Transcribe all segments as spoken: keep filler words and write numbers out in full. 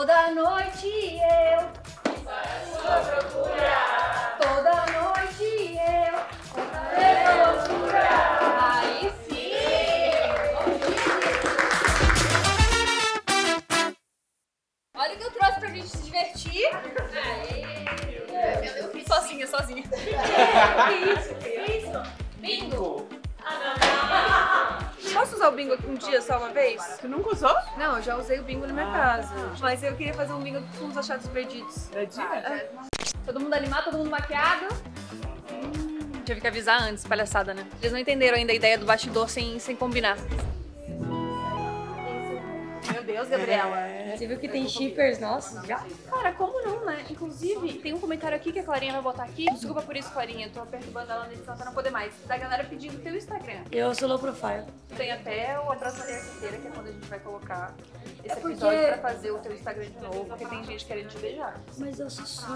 Toda noite eu sua procura. Toda noite eu sua loucura. Aí sim. Olha o que eu trouxe pra gente se divertir. Aê. Sozinha, sozinha. Que isso? Que isso? Bingo. Posso usar o bingo aqui um dia só uma vez? Você nunca usou? Não, eu já usei o bingo na minha casa. Mas eu queria fazer um bingo com os achados perdidos. É dia? É. Todo mundo animado, todo mundo maquiado. Hum, tive que avisar antes, palhaçada, né? Eles não entenderam ainda a ideia do bastidor sem, sem combinar. Meu Deus, Gabriela. É. Você viu que tem shippers nossos já? Cara, como não, né? Inclusive, tem um comentário aqui que a Clarinha vai botar aqui. Desculpa por isso, Clarinha. Eu tô perturbando ela na edição pra não poder mais. Da galera pedindo teu Instagram. Eu sou low profile. Tem até a próxima terça-feira, que é quando a gente vai colocar esse É porque- episódio pra fazer o teu Instagram de novo, porque tem gente querendo te beijar. Mas eu sou sua.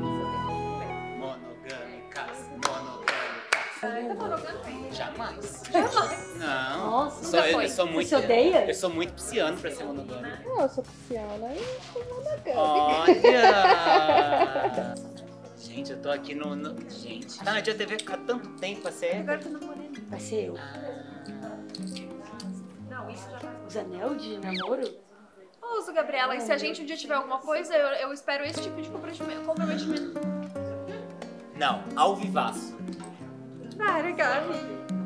Monogâmicas, monogâmicas. Tá monogâmico ainda? Jamais. Jamais. Não. Nossa, Sou- eu, foi. eu sou muito. Você odeia? Eu sou muito pisciano pra ser monogâmico. Não, eu sou pisciana e sou monogâmica. Olha! Gente, eu tô aqui no. no... Gente. Tá na Dia T V ficar tanto tempo a ser. Agora eu tô namorando. Vai ser eu. Não, isso já vai. Os anel de namoro? Eu uso, Gabriela, e se a gente um dia tiver alguma coisa, eu, eu espero esse tipo de comprometimento. comprometimento. Não, ao vivaço. Para, Gabi.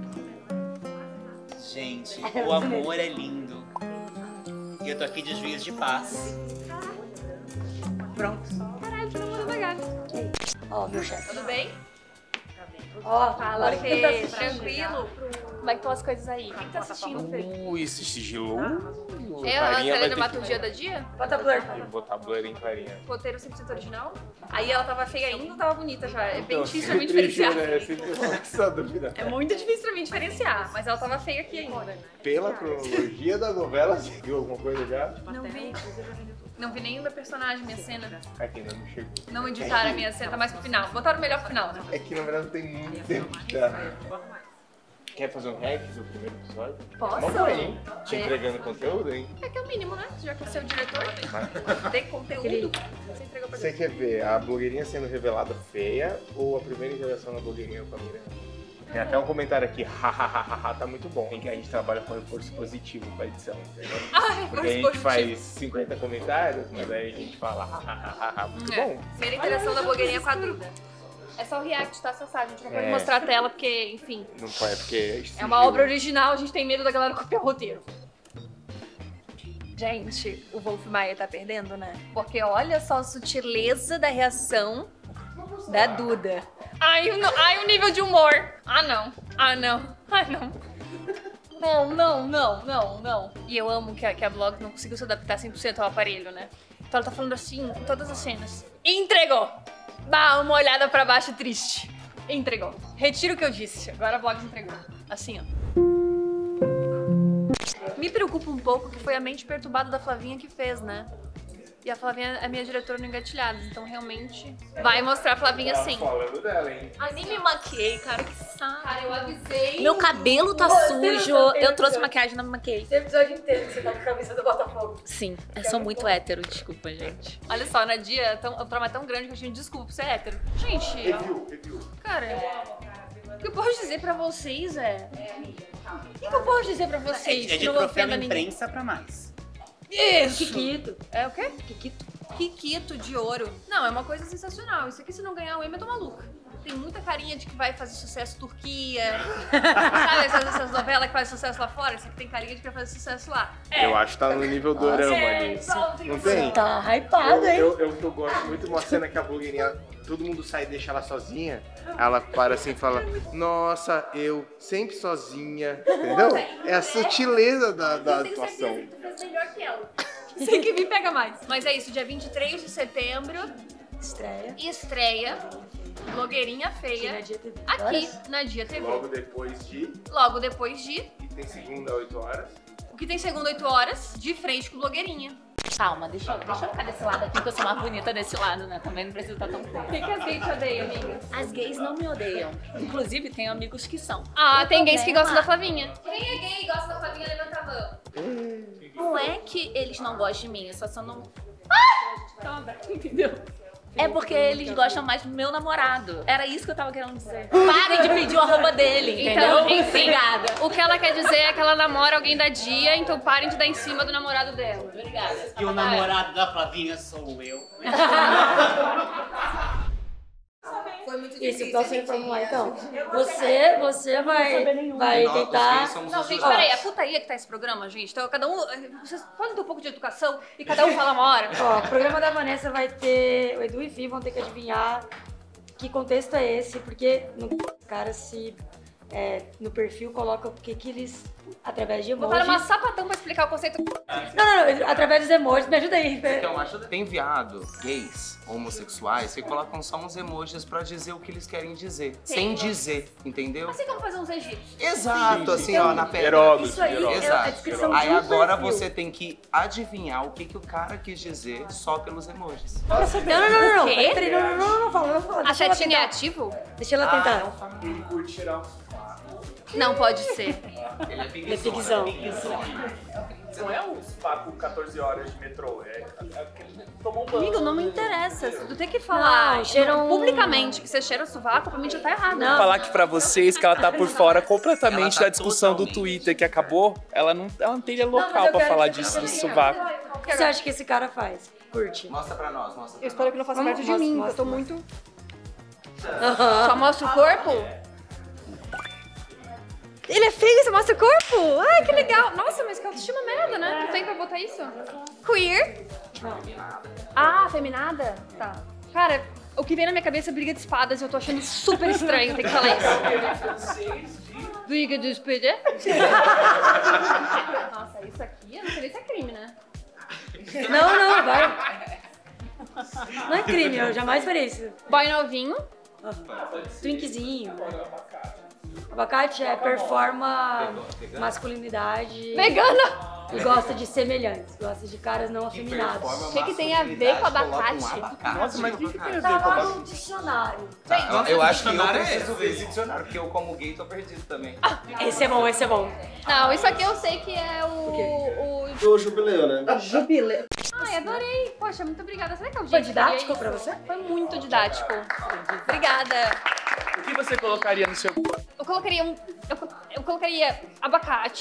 Gente, o amor é lindo. E eu tô aqui de juiz de paz. Pronto. Caralho, tô namorando a Gabi. Ó, meu chefe. Tudo bem? Ó, Fala, agora que Fê. tá assistindo. Tranquilo? Como é que estão as coisas aí? Quem tá assistindo, Fê? Ui, esse sigilo. É a teledramaturgia da dia? Bota blur. Vou botar blur em clarinha. Roteiro cem por cento original? Aí ela tava feia ainda ou tava bonita já? É bem Então, difícil pra mim sempre diferenciar. juro, é sempre essa dúvida. É muito difícil pra mim diferenciar, mas ela tava feia aqui ainda. Pela cronologia da novela, você viu alguma coisa já? Não vi. Não vi nenhum da personagem, minha cena. Aqui ainda não chegou. Não editaram a minha cena, tá mais pro final. Botaram o melhor pro final, né? É que na verdade não tem muito tempo de dar. Quer fazer um hack do primeiro episódio? Posso? Vamos aí, hein? Te É. entregando conteúdo, hein? É que é o mínimo, né? Já que você é o diretor, tem conteúdo. Você entregou pra Você gente. quer ver a blogueirinha sendo revelada feia ou a primeira interação da blogueirinha com a Miranda? Tem até um comentário aqui, hahaha, tá muito bom. Em que a gente trabalha com reforço positivo pra edição, entendeu? Ai, Porque a foi gente positivo. faz cinquenta comentários, mas aí a gente fala, hahaha, muito É. bom. Primeira interação da blogueirinha com a Duda. É só o react, tá, Sassá? A gente não pode É. mostrar a tela porque, enfim, Não pode, porque... é uma obra original, a gente tem medo da galera copiar o roteiro. Gente, o Wolf Maia tá perdendo, né? Porque olha só a sutileza da reação da Duda. Ai, o, no- ai, o nível de humor. Ah, não. Ah, não. Ah, não. Não, não, não, não, não. E eu amo que a, que a blog não conseguiu se adaptar cem por cento ao aparelho, né? Então ela tá falando assim em todas as cenas. Entregou! Dá uma olhada pra baixo triste. Entregou. Retiro o que eu disse. Agora a blog entregou. Assim, ó. Me preocupa um pouco que foi a mente perturbada da Flavinha que fez, né? E a Flavinha é minha diretora no Engatilhados, então realmente vai mostrar a Flavinha Tá sim. falando dela, hein? Ai, nem me maquiei, cara, que saco. Cara, eu avisei. Meu cabelo tá Você sujo. não tá Eu trouxe vendo. maquiagem, não me maquiei. Esse episódio inteiro que você tá com a camisa do Botafogo. Sim, eu sou muito hétero, desculpa, gente. Olha só, na dia, é tão, o trauma é tão grande que eu tinha desculpa por ser hétero. Gente, Review, review. cara, o que eu posso dizer pra vocês é... O que eu posso dizer pra É, vocês é que de não troféu ofenda ninguém? imprensa pra mais. Isso! Kikito. É o quê? Kikito. Kikito de ouro. Não, é uma coisa sensacional. Isso aqui, se não ganhar o Emmy, eu tô maluca. Tem muita carinha de que vai fazer sucesso Turquia. Sabe essas, essas novelas que fazem sucesso lá fora? Isso aqui tem carinha de que vai fazer sucesso lá. Eu acho que tá no nível dorama É, ali. só Não tem? Tá Eu, hypado, hein? eu, eu, eu gosto muito de uma cena que a blogueirinha, todo mundo sai e deixa ela sozinha. Ela para assim e fala, nossa, eu sempre sozinha. Entendeu? É a sutileza da, da Eu tenho atuação. certeza que tu fez melhor que ela. Sei que me pega mais. Mas é isso, dia vinte e três de setembro, Estreia. estreia Blogueirinha Feia Na Dia T V. aqui Horas? na Dia T V. Logo depois de... Logo depois de... E tem segunda, oito horas. O que tem segunda oito horas, de frente com Blogueirinha. Calma, deixa eu, deixa eu ficar desse lado aqui, que eu sou mais bonita desse lado, né? Também não precisa estar tão O feia. que, que as gays te odeiam, amiga? As gays não me odeiam. Inclusive, tenho amigos que são. Ah, O tem gays que problema- gostam da Flavinha. Quem é gay e gosta da Flavinha, levanta a mão. Não é que eles não gostam de mim, é só se eu não Entendeu? É porque eles gostam mais do meu namorado. Era isso que eu tava querendo dizer. Pare de pedir o arroba dele, Então, entendeu? enfim, Obrigada. o que ela quer dizer é que ela namora alguém da Dia, então parem de dar em cima do namorado dela. Obrigada. E o namorado da Flavinha sou eu. Foi muito Isso, difícil. então você formular então. Você, você vai, vai Nós, os tentar. gays, somos Não, os gente, usuários. peraí, é putaria que tá esse programa, gente. Então, cada um. Vocês podem ter um pouco de educação e cada um fala uma hora. Ó, o programa da Vanessa vai ter. O Edu e Fih vão ter que adivinhar que contexto é esse, porque no, os caras se. É, no perfil colocam o que, que eles. Através de emojis. Botaram uma sapatão pra explicar o conceito. Não, não, não, através dos emojis. Me ajuda aí. Então, ajuda. Tem viado, gays, homossexuais, que colocam só uns emojis pra dizer o que eles querem dizer. Sem dizer, entendeu? Assim como fazer uns egípcios. Exato, assim, ó, na pedra. Heródoto, Isso aí é a Exato. descrição Aí de um agora perfil. você tem que adivinhar o que, que o cara quis dizer só pelos emojis. Não, não, não, não, não. O quê? Peraí, peraí, não, não, não, não, fala, não, fala. A Deixa ela setinha é tentar. ativo? Deixa ela tentar. Ele curte tirar um Não pode ser. Ele é Ele é pigzão. Não é um papo quatorze horas de metrô, é, é aquele tomou um banho. Amigo, não me interessa. Tu tem que falar Não, cheiram- publicamente que você cheira o sovaco, pra mim já tá errado. Não. Falar aqui pra vocês que ela tá por fora completamente Ela tá da discussão do totalmente. Twitter que acabou. Ela não, ela não teria Não, mas local eu pra quero falar que disso, você do tenha. sovaco. O que você acha que esse cara faz? Curte. Mostra pra nós, mostra pra Eu espero que não faça Vamos, perto de mostra, mim, mostra, eu tô mostra. muito... Aham. Só mostra o corpo? Ele é feio, você mostra o corpo? Ai, que legal. Nossa, mas que autoestima merda, né? Tu tem pra botar isso? Queer? Ah, feminada? Tá. Cara, o que vem na minha cabeça é briga de espadas e eu tô achando super estranho ter que falar isso. Briga de espada? Nossa, isso aqui, eu não sei nem se é crime, né? Não, não, vai. Não é crime, eu jamais faria isso. Boy novinho. Drinkzinho. Abacate é performa masculinidade Vegana! e gosta de semelhantes, gosta de caras não afeminados. O que que tem a ver com abacate? Nossa, mas o que, que tem a ver Tá com lá a no dicionário. Eu, eu acho que eu dicionário é preciso esse. ver esse dicionário, porque eu como gay tô perdido também. Esse é bom, esse é bom. Não, isso aqui eu sei que é o... o... Do jubileu, né? Jubileu. Ai, adorei. Poxa, muito obrigada. Será que é o Foi dia que faria didático isso? pra você? Foi muito didático. Obrigada. O que você colocaria no seu... Eu colocaria um... Eu, co- eu colocaria abacate.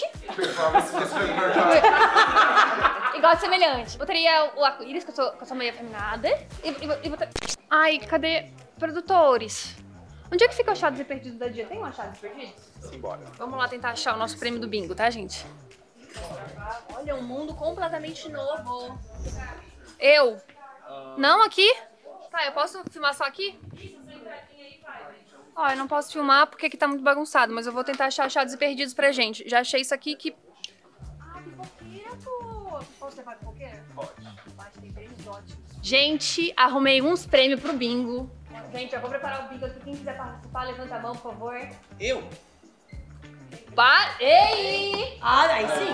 Igual de semelhante. Botaria o arco-íris, que eu sou, que eu sou meio afeminada. E, e, e botar... Ai, cadê produtores? Onde é que fica o Achados e Perdidos da Dia? Tem um Achados e Perdidos? Simbora. Vamos lá tentar achar o nosso prêmio do bingo, tá, gente? Olha, um mundo completamente novo. Eu? Não aqui? Tá, eu posso filmar só aqui? Ó, eu não posso filmar porque aqui tá muito bagunçado, mas eu vou tentar achar achados e perdidos pra gente. Já achei isso aqui que... Ah, pipoqueira, pô! Posso levar pipoqueira? Pode. Tem prêmios ótimos. Gente, arrumei uns prêmios pro bingo. Gente, eu vou preparar o bingo aqui. Quem quiser participar, levanta a mão, por favor. Eu? Pa... Ei! Ah, aí sim.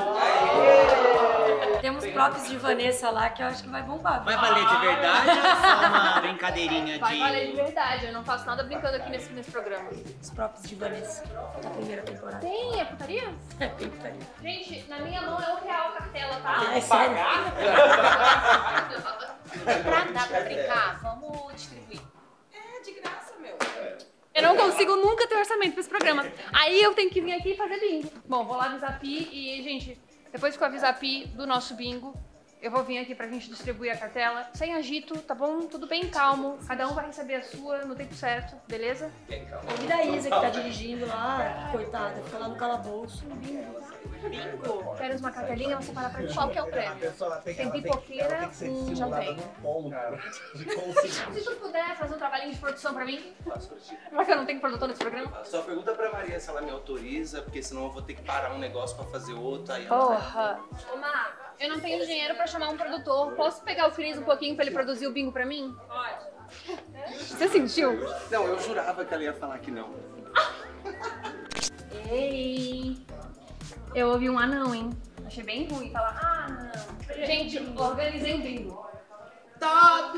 Temos props de Vanessa lá que eu acho que vai bombar. Vai valer de verdade ou é só uma brincadeirinha Vai valer de de... verdade, eu não faço nada brincando aqui nesse, nesse programa. Os props de Vanessa da primeira temporada. Tem, é putaria? É, tem putaria. Gente, na minha mão é um real a cartela, tá? Ah, é sério? Pra dar pra brincar, vamos distribuir. É de graça, meu. Eu não consigo nunca ter orçamento pra esse programa. Aí eu tenho que vir aqui e fazer bingo. Bom, vou lá avisar a Pi e, gente, depois que eu avisar a Pi do nosso bingo, eu vou vir aqui pra gente distribuir a cartela. Sem agito, tá bom? Tudo bem calmo. Cada um vai receber a sua no tempo certo, beleza? E da Isa que tá dirigindo lá, coitada, fica lá no calabouço. Bingo. Quero uma cartelinha, vou separar pra ti. Qual que é o prêmio? Tem pipoqueira, um já tem. Se tu puder fazer um trabalhinho de produção pra mim, já que eu não tenho produtor nesse programa. Só pergunta pra Maria se ela me autoriza, porque senão eu vou ter que parar um negócio pra fazer outro. Aí ela vai- Porra! Ô, Má, eu não tenho dinheiro pra chamar um produtor. Posso pegar o Cris um pouquinho pra ele produzir o bingo pra mim? Pode. Você sentiu? Não, eu jurava que ela ia falar que não. Ei! Eu ouvi um anão, hein? Achei bem ruim falar, ah, não. Gente, organizei um bingo. Top!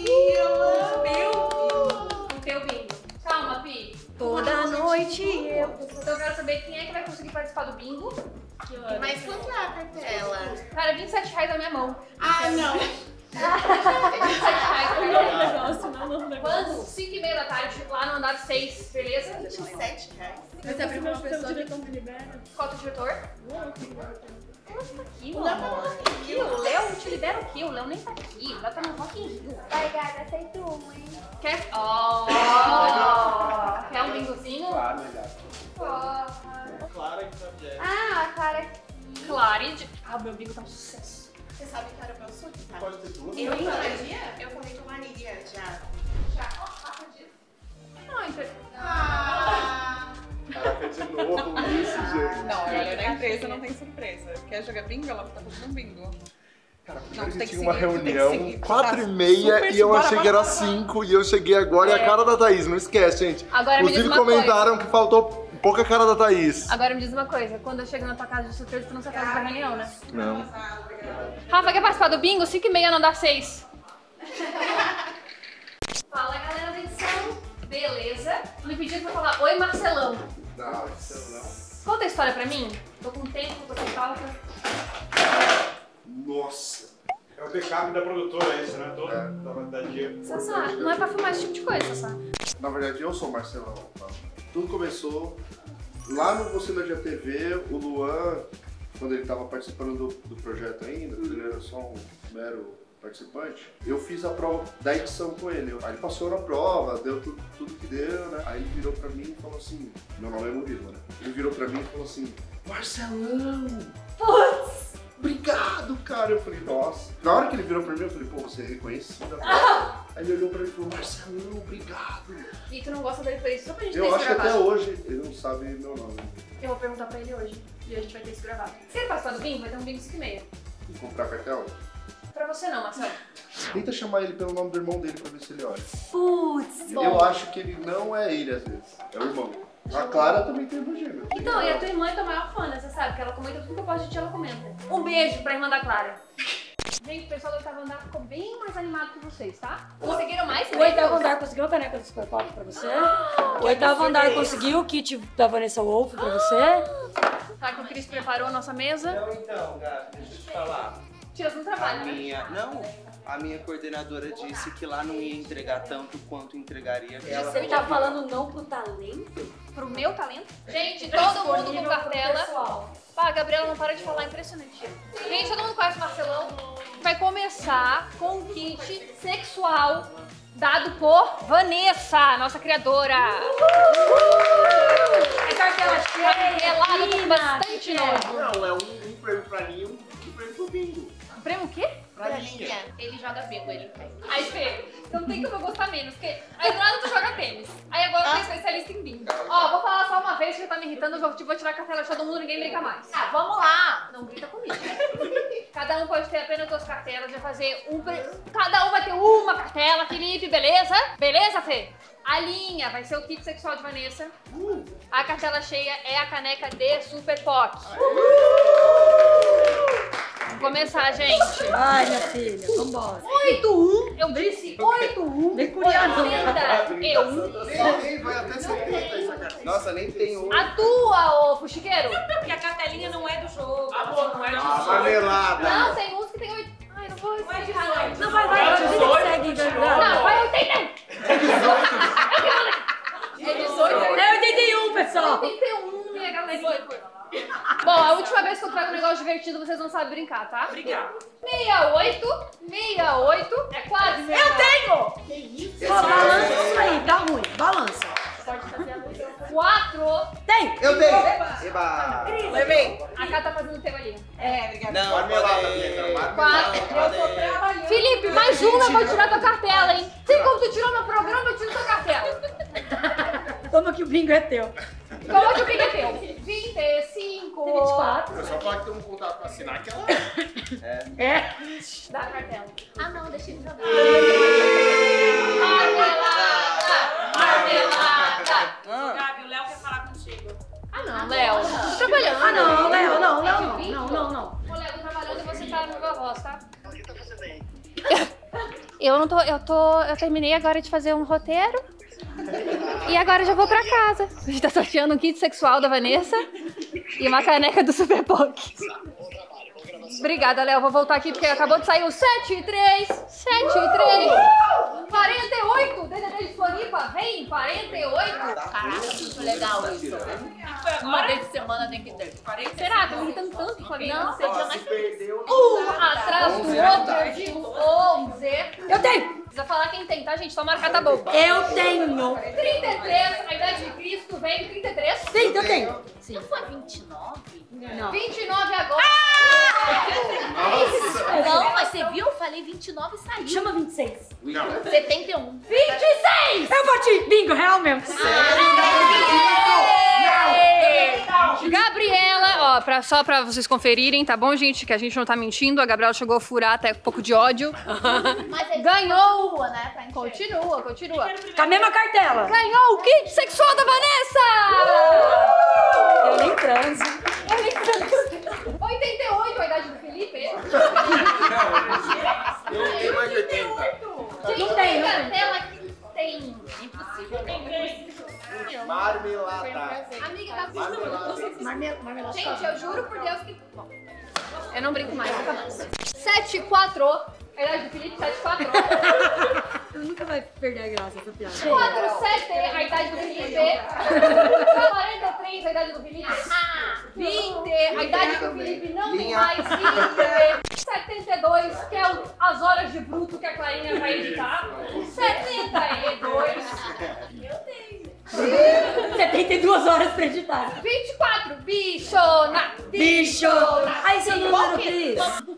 O teu bingo. Calma, Pi. Toda noite eu. Então eu quero saber quem é que vai conseguir participar do bingo. Mas quanto é a cartela? Cara, vinte e sete reais na minha mão. Ah, não. Quando? cinco e meia da tarde, lá no andar seis, beleza? vinte e sete reais. Você abriu pra uma pessoa de... Qual é o diretor? Nossa, tá aqui, meu amor. Aqui, o Léo te libera o quê? O Léo nem tá aqui. O Léo tá no Rock in Rio. Vai, gata, aceito uma, hein? Quer... Oh! Quer um bingozinho? Claro, melhor. Porra. Clara que sabe. Ah, a Clara aqui. Clarid. Ah, o meu bingo tá um sucesso. Você sabe que era meu sonho, tá? Pode ter duas. Eu tomaria? Eu falei tomaria já. Já, ó, passa disso. Não, entre... Ah! Caraca, de novo isso, gente. Não, olha, na empresa não tem surpresa. Quer jogar bingo? Ela tá fazendo bingo. Cara, Não, a tem gente que tinha uma seguir, tem que reunião, seguir. quatro e Tá meia, super e eu bora, achei que era bora, bora. cinco, e eu cheguei agora e a cara da Thaís, não esquece, gente. Agora me diz Inclusive uma comentaram que faltou pouca cara da Thaís. Agora me diz uma coisa, quando eu chego na tua casa de surpresa, tu não se atrasa pra reunião, né? Não. Rafa, quer participar do bingo? cinco e meia no andar seis. Fala, galera da edição. Beleza? Me pediram pra falar, oi, Marcelão. Não, Marcelão. Conta a história pra mim. Tô com tempo, tô sem falta. Nossa. É o backup da produtora, isso, né? Todo É. da, da dia. Sassá, não é pra filmar esse tipo de coisa, Sassá. Na verdade, eu sou o Marcelão. Tá? Tudo começou lá no Você na Dia T V, o Luan, quando ele estava participando do, do projeto ainda, ele era só um mero participante, eu fiz a prova da edição com ele. Aí ele passou na prova, deu tudo, tudo que deu, né? Aí ele virou pra mim e falou assim, meu nome é Murilo, né? Ele virou pra mim e falou assim, Marcelão! Putz! Obrigado, cara! Eu falei, nossa. Na hora que ele virou pra mim, eu falei, pô, você é reconhecido. Ah! Aí ele olhou pra mim e falou, Marcelão, obrigado! E tu não gosta dele por isso? Só pra gente ter Eu isso acho que gravado. até hoje ele não sabe meu nome. Eu vou perguntar pra ele hoje. E a gente vai ter isso gravado. Se ele participar do bingo, vai ter um bingo cinco e meia. Vou comprar cartão? Pra você não, Marcelo. Tenta chamar ele pelo nome do irmão dele pra ver se ele olha. Putz! Eu acho que ele não é ele, às vezes. É o irmão. A Clara também tem irmão gêmeo. Então, e a tua irmã é tua maior fã, né? Você sabe que ela comenta tudo que eu posto de ti, ela comenta. Um beijo pra irmã da Clara. Gente, o pessoal do oitavo andar ficou bem mais animado que vocês, tá? Conseguiram mais? O oitavo andar conseguiu a caneca do Super Pop pra você. O oitavo andar conseguiu o kit da Vanessa Wolff pra você. Tá que o Cris preparou a nossa mesa. Não, então, Gabi, deixa eu te falar. Tira no A trabalho, né? minha, não, a minha coordenadora disse que lá não ia entregar tanto quanto entregaria. Ela Você tá falando não pro talento? Pro meu talento. Gente, todo mundo com cartela. Pá, a Gabriela não para de falar, impressionante. Gente, todo mundo conhece o Marcelão. Vai começar com um kit sexual dado por Vanessa, nossa criadora. É cartela cheia, lado com bastante nojo. Não, é um, um prêmio pra mim e um prêmio pro bingo. Prêmio o quê? Pra linha. Ele joga bingo, ele não tem. Aí, Fê, então não tem como eu gostar menos, porque aí do nada tu joga tênis. Aí agora eu sou especialista em bingo. Ó, vou falar só uma vez que já tá me irritando, eu vou, vou tirar a cartela de todo mundo, ninguém brinca mais. Ah, vamos lá! Não grita comigo. Cada um pode ter apenas duas cartelas, vai fazer um... pre- Cada um vai ter uma cartela, Felipe, beleza? Beleza, Fê? A linha vai ser o kit sexual de Vanessa. A cartela cheia é a caneca de Super Poc. Vamos começar, gente. Vai, minha filha, vambora. oito um, eu disse oito um. Vem curiar, não. oitenta e um. Nem vai até setenta essa cartela. Nossa, nem tem um. A tua, ô fuxiqueiro. Porque a cartelinha não é do jogo. Ah, pô, não é de Ah, marmelada. Não, tem uns que tem oito. Ai, não vou explicar, não. Não, vai, vai, você que segue, Gabriel. Não, vai oitenta e um. É dezoito. É oitenta e um, pessoal. oitenta e um, minha galerinha. Bom, a última vez que eu trago um negócio divertido, vocês não sabem brincar, tá? Obrigada. sessenta e oito, sessenta e oito, é quase sessenta e oito. Eu tenho! Pô, balança isso aí, tá ruim. Balança. quatro. Tem! Eu tenho! Eba! Levei. A Cá tá fazendo o teu ali. É, obrigada. Não, Marmelada, pode- minha cara, marmelada. Quatro. Eu tô trabalhando. Felipe, mais uma, eu vou tirar tua cartela, hein? Assim como tu tirou meu programa, eu tiro tua cartela. Toma que o bingo é teu. Coloca o que é teu. vinte e cinco. vinte e quatro. Eu só falo que tem um contato pra assinar que ela... É. Dá a cartela. Ah, não, deixa ele jogar. Marmelada! Marmelada! Gabi, o Léo quer falar contigo. Ah, não, Léo. Tô trabalhando. Ah, não, Léo, não, Léo, não. Não, não, não. Ô, Léo, tô trabalhando e você tá no meu voz, tá? O que tá fazendo aí? Eu não tô, eu tô, eu terminei agora de fazer um roteiro. E agora eu já vou pra casa. A gente tá sorteando um kit sexual da Vanessa e uma caneca do Super Poc. Obrigada, Léo. Vou voltar aqui porque acabou de sair o sete e três. sete e três. quarenta e oito. D D D de Floripa. Vem, quarenta e oito. Caraca, muito legal isso. Uma vez por semana tem que ter. Será? Tá me irritando tanto, Flavinha? Não, seja mais Perdeu. Um atrás do outro, eu digo onze. Eu tenho! Precisa falar quem tem, tá, gente? Só marcar tá bom. Eu tenho! trinta e três, a idade de Cristo, vem, trinta e três. Sim, eu tenho! Não foi vinte e nove? Não. vinte e nove agora. Não, mas você viu? Eu falei vinte e nove e saiu. Chama vinte e seis. Não. setenta e um. vinte e seis! Eu bati! Bingo, real mesmo. Gabriela, ó, pra, só pra vocês conferirem, tá bom, gente? Que a gente não tá mentindo. A Gabriela chegou a furar até um pouco de ódio. Mas ele Ganhou! continua, né? Pra encher. Continua, continua. Com a mesma cartela. Ganhou o kit sexual da Vanessa! Eu nem transo. Eu nem transo. oitenta e oito, a idade do Felipe. Eu tenho mais de oitenta. Gente, Não tem, não tem. cartela que tem. Impossível. Marmelada. Amiga da Marmelada. Marmel- Marmelada. Gente, eu juro por Deus que. Bom, eu não brinco mais, nunca mais. sete e quatro. A idade do Felipe, sete e quatro. Eu nunca vai perder a graça essa piada. quatro e sete, a idade do Felipe. quarenta e três, a idade do Felipe. vinte, a idade do Felipe não tem mais. vinte. setenta e dois, que é o- as horas de bruto que a Clarinha vai editar. setenta e dois. setenta e duas horas pra editar. vinte e quatro, bichona. Bichona. Aí, seu número, Cris.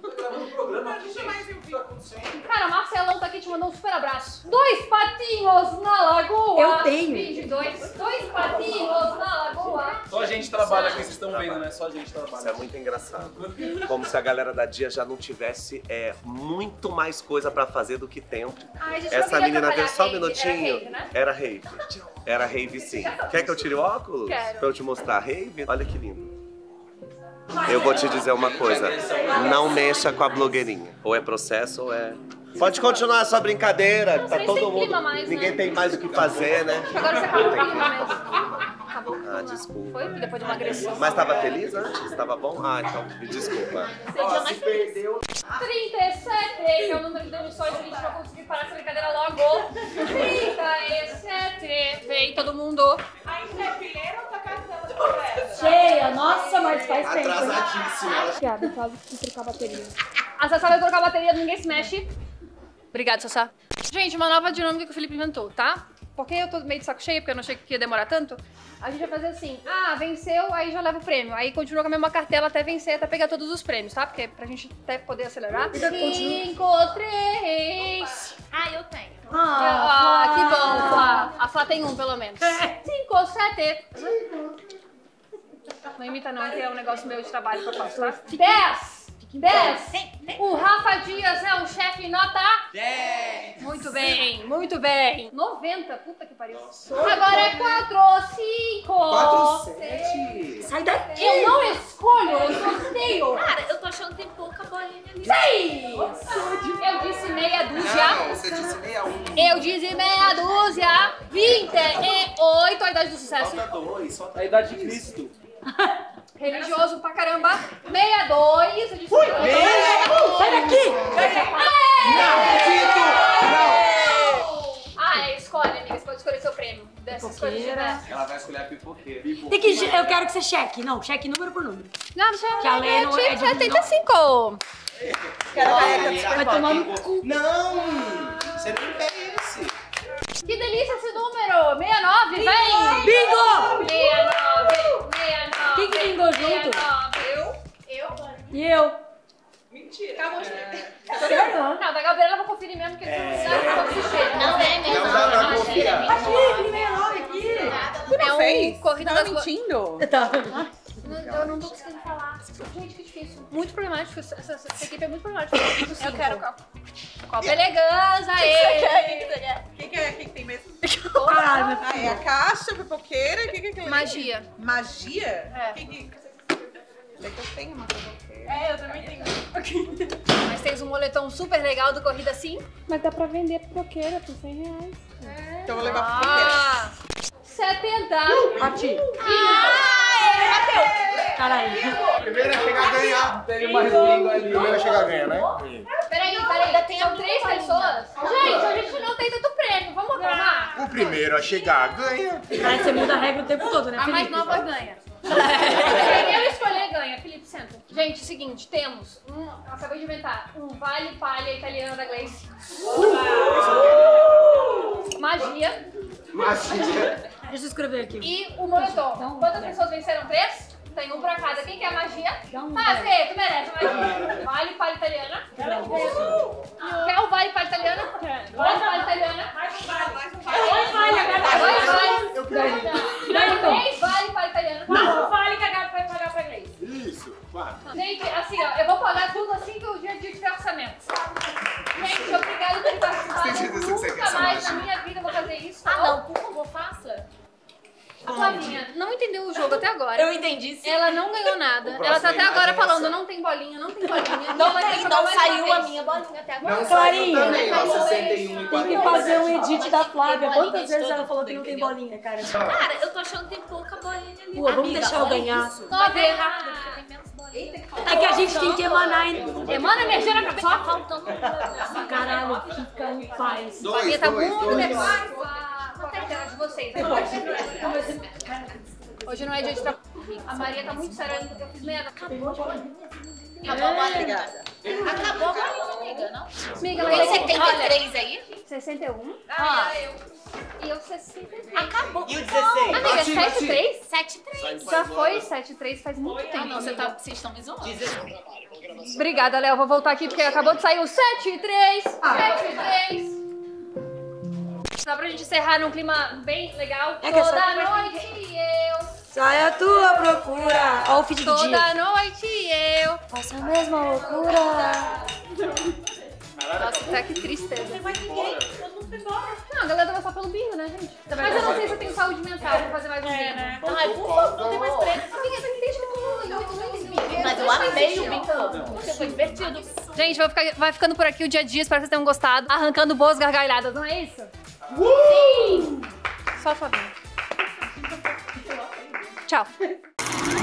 Cara, o Marcelão tá aqui te mandando um super abraço. Dois patinhos na lagoa. Eu tenho. vinte e dois. Dois patinhos na lagoa. Só a gente trabalha aqui, vocês estão vendo, né? Só a gente trabalha. Isso é muito engraçado. Como se a galera da Dia já não tivesse é, muito mais coisa pra fazer do que tempo. Ai, gente, eu Essa queria menina veio trabalhar só um rave. minutinho. Era rave, né? Era rave. Era rave, sim. Quer que eu tire o óculos? Quero. Pra eu te mostrar a rave? Olha que lindo. Eu vou te dizer uma coisa. Não mexa com a blogueirinha. Ou é processo ou é... Pode continuar a sua brincadeira. Tá Vocês todo têm mundo... clima mais, Ninguém né? tem mais o que fazer, né? Agora você acabou com o clima mesmo. Acabou com o Ah, clima. desculpa. Foi? Depois de uma agressão. Mas tava feliz antes? Tava bom? Ah, então me desculpa. Ó, se perdeu. trinta e sete, que é o número de demissões, a gente vai conseguir parar essa brincadeira logo. trinta e sete. Vem todo mundo. Ainda é fileira ou tá cartela de conversa? Cheia. Nossa, mas faz tempo. Atrasadíssima. Piada, faz trocar a bateria. A Sassá vai trocar a bateria, ninguém se mexe. Obrigada, Sassá. Gente, uma nova dinâmica que o Felipe inventou, tá? Porque eu tô meio de saco cheio, porque eu não achei que ia demorar tanto. A gente vai fazer assim, ah, venceu, aí já leva o prêmio. Aí continua com a mesma cartela até vencer, até pegar todos os prêmios, tá? Porque pra gente até poder acelerar. Cinco, três... Ah, eu tenho. Ah, que bom, Flá. A Flá tem um, pelo menos. Cinco, sete... Não imita não, que é um negócio meu de trabalho que eu faço, tá? Dez! dez! O Rafa Dias é um chefe nota... dez! Muito bem, muito bem. noventa, puta que pariu. Agora é quatro, cinco... quatro, sete. Sai daqui. Eu não escolho, eu sorteio. Cara, eu tô achando que tem pouca bolinha ali. Seis! Eu disse meia dúzia. Não, você disse meia um. Eu disse meia dúzia. vinte e oito, a idade do sucesso. Falta dois, só A idade de Cristo. Religioso pra caramba. sessenta e dois. Eu disse Ui, meia. meia. Sai daqui. Não acredito! Não! Ah, é, escolhe, amiga. Você pode escolher seu prêmio. Dessas coisas de Pipoqueira. ver. Ela vai escolher a pipoqueira. Tem que, eu quero que você cheque. Não, cheque número por número. Não, deixa eu Que a lei não é de- setenta e cinco. Vai tomar no cu. Não! Você nem quer esse. Que delícia esse número. sessenta e nove, vem. Bingo! sessenta e nove. sessenta e nove. Quem que bingou junto? sessenta e nove. Eu? Eu? E eu? Mentira. Acabou de Não, da Gabriela eu vou conferir mesmo, porque tu não sabe como se chega. Não é mesmo. Não dá pra Não, confiar. achei Aqui, que meia nove aqui. É um fez? corrida Tá das Glo- mentindo? Tá. Não, eu não tô conseguindo falar. Gente, que difícil. Muito problemático. Essa, essa- essa equipe é muito problemática. Eu quero copo. Copo elegância, aí. O que, que é? O que, que tem mesmo? Caralho. Ah, é a caixa, pipoqueira e o que, que é aquilo ali? Magia. Magia? É. O que, que... É que eu tenho uma pipoqueira. É, eu também tenho. Mas tens um moletom super legal do Corrida Sim. Mas dá pra vender pipoqueira por cem reais. Então eu vou levar pipoqueira. Ah! setenta. Bati. Ah, bateu. Caralho. Primeiro a chegar a ganhar. Teve mais bingo ali. Primeiro a chegar a ganhar, né? Peraí, peraí. São três pessoas? Gente, a gente não tem tanto prêmio. Vamos acalmar. O primeiro a chegar ganha. Aí você muda a regra o tempo todo, né, A mais Felipe? nova ganha. Quem eu escolher ganha. Felipe, senta. Gente, seguinte, temos um, acabei de inventar, um vale palha italiano da Gleice. Magia. Magia. Deixa eu escrever aqui. E o moletom. Quantas pessoas venceram? Três? Tem um pra cada. Quem quer magia? Ah, Fê, tu merece magia. Vale palha italiana. Quer o vale palha italiana? Vale palha italiana. Mais um vale, mais um vale. Dois vale, agora. Dois vale. Não, três vale palha italiana. Quatro vale que a Gabi vai pagar pra Gleice. Isso, quatro. Gente, assim, ó, eu vou pagar tudo assim que o dia a dia tiver orçamento. Gente, obrigada por participar. Nunca mais na minha vida eu vou fazer isso. Ah, não, por favor, faça. A Flavinha não entendeu o jogo até agora. Eu entendi, sim. Ela não ganhou nada. Ela tá até agora falando, não tem bolinha, não tem bolinha. Não, ela quer tem, jogar não mais saiu uma a vez. minha bolinha até agora. Não Clarinha. saiu também, ó, sessenta e um e Tem que fazer um edit da Flávia. Quantas vezes ela falou que não tem bolinha, cara? Cara, eu tô achando que tem pouca bolinha ali. Pô, vamos Amiga, deixar eu olha ganhar. isso. Vai ver. Rápido, porque tem menos bolinha. É que a gente tem que emanar ainda. Emana energia na cabeça. Só faltando. Caralho, fica em paz. A Flavinha tá dois, muito dois. nervosa. Qual é a tela de vocês? Hoje não é dia de tra... A Maria tá muito séria, eu fiz merda. Acabou a bolinha. Acabou a bolinha. Acabou a bolinha, amiga, não? Amiga, Tem mas setenta e olha, três aí? sessenta e um. Ah, E eu sessenta e três. acabou. E o dezesseis? Amiga, Bati, sete e bati. três? sete e três. Já foi sete e três faz muito Ah, tempo. não, você tá, vocês estão me zoando. Obrigada, Léo. Vou voltar aqui porque acabou de sair o sete e três. sete e três. Só pra gente encerrar num clima bem legal. É que Toda essa- noite eu. Sai a tua procura. Olha o feed do dia. Toda noite eu. Faço a mesma loucura. Nossa, tá que tristeza. Não vai ninguém. Todo mundo foi embora. Não, a galera vai só pelo bingo, né, gente? Mas eu não sei se eu tenho saúde mental pra fazer mais um bingo. Ai, por favor, não tem mais prêmio. Amiga, você entende que não ganhou dois bingo? Mas eu amei o bingo. Porque foi divertido. Gente, vai, ficar, vai ficando por aqui o dia a dia. Espero que vocês tenham gostado. Arrancando boas gargalhadas, não é isso? Sim! Só a Flavinha. Tchau.